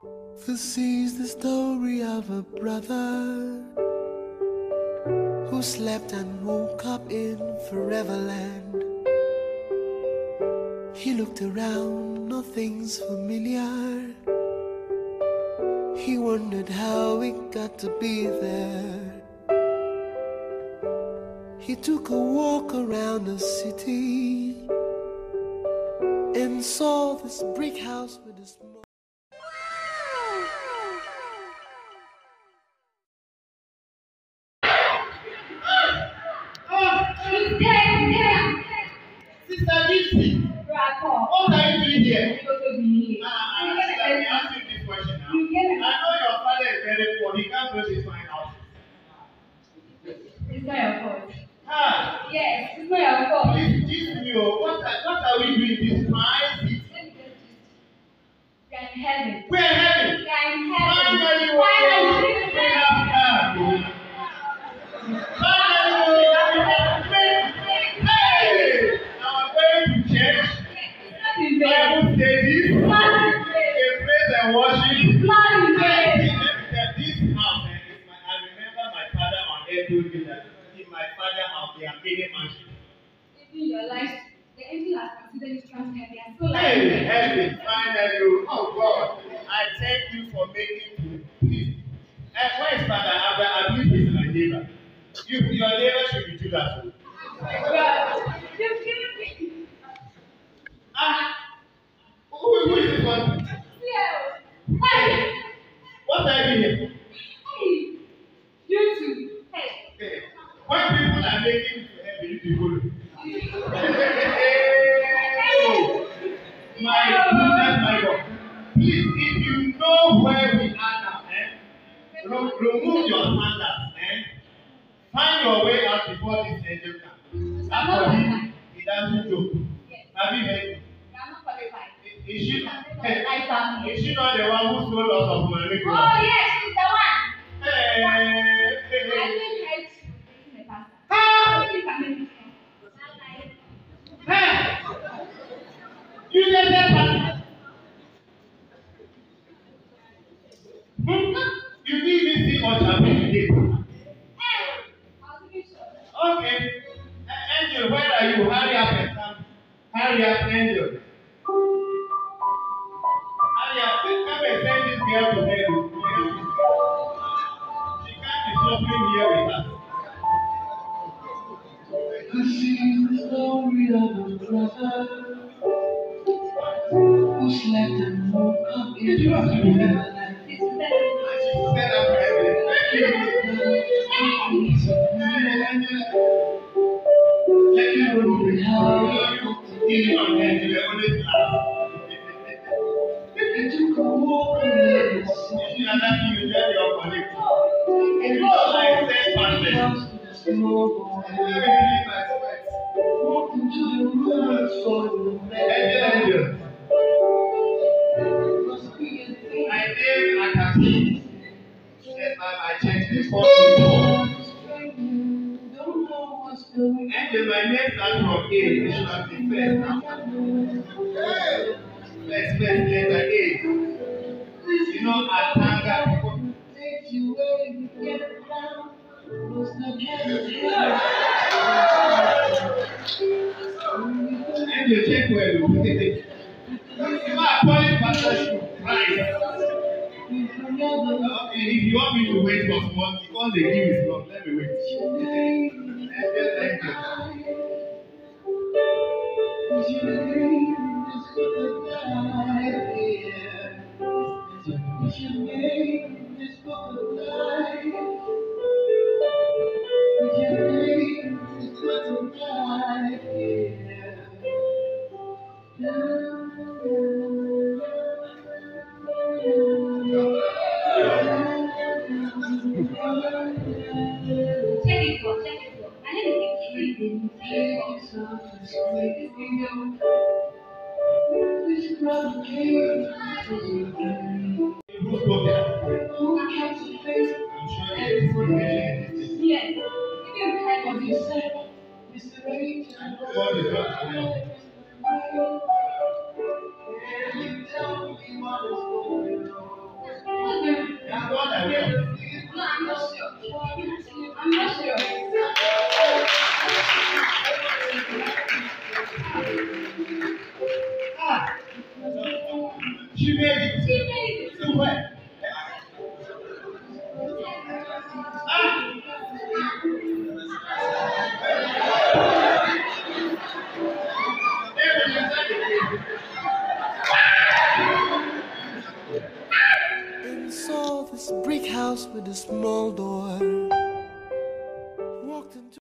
This is the story of a brother who slept and woke up in Foreverland. He looked around, nothing's familiar. He wondered how it got to be there. He took a walk around the city and saw this brick house with a small... Sister Gipsy, what are you doing here? Let me ask you this question now. I know your father is very poor. He can't go to his fine house. It's not your fault. Ah. Yes, it's not your fault. Please teach me, what are we doing this fine city? We are in heaven. We are in heaven. We are in heaven. Finally, we have come. Hey! Now I'm going to church. Bible studies. Praise and worship. This house, I remember my father on earth told me that in my father's house there are many mansions. Even your life, the angel has considered you strong and they are so like Hey, heaven, finally. Oh God, I thank you for making food. Please. And where is Father Abba? I believe he's my neighbor. Your neighbor should be Judas. Who is this one? Hey. What are you here? Hey, you too. Hey. Hey. When people are making heaven, you follow. My goodness, my God. Please, if you know where we are now, remove your sandals, find your way out before this angel comes. That's for him. He doesn't joke. Have you heard me? Is she not the one who stole us of money? Oh, yes, she's the one. Hey. You let that happen. You need me see what happened today. Okay. Angel, where are you? Hurry up and come. Hurry up, Angel. Hurry up. Come and send this girl to bed. She can't be suffering here with us. This is the story of a brother who slept and woke up in Foreverland. Set up for heaven. Thank you. Let me know how you on Angel, always laugh. He took a walk around the If city you are lucky, you tell your colleague. and You saw know, I this said brick pastor. house with a small Let boy. me believe my sweat. Walked into the room and saw the Angel. My name Akaki. Yes, I changed this for people. Angel, my name starts from A. It should have been first. First letter A. You know, Atanga people. Angel, check where you are calling Pastor Shoe. Right. Okay, if you want me to wait for someone, because the queue is long, let me wait. Angel. This brother came And saw this brick house with a small door. Walked into